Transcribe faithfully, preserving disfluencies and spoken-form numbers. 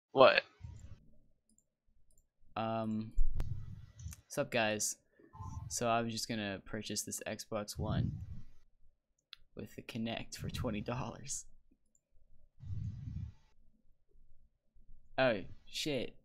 What? Um, what's up, guys? So I was just gonna purchase this Xbox One with the Kinect for twenty dollars. Oh shit!